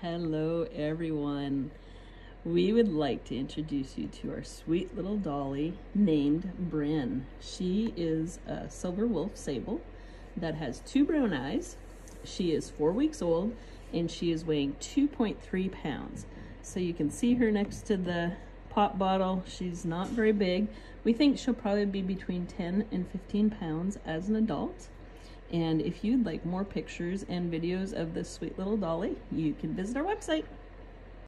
Hello everyone. We would like to introduce you to our sweet little dolly named Brynn. She is a silver wolf sable that has 2 brown eyes. She is 4 weeks old and she is weighing 2.3 pounds. So you can see her next to the pop bottle. She's not very big. We think she'll probably be between 10 and 15 pounds as an adult. And if you'd like more pictures and videos of this sweet little dolly, you can visit our website.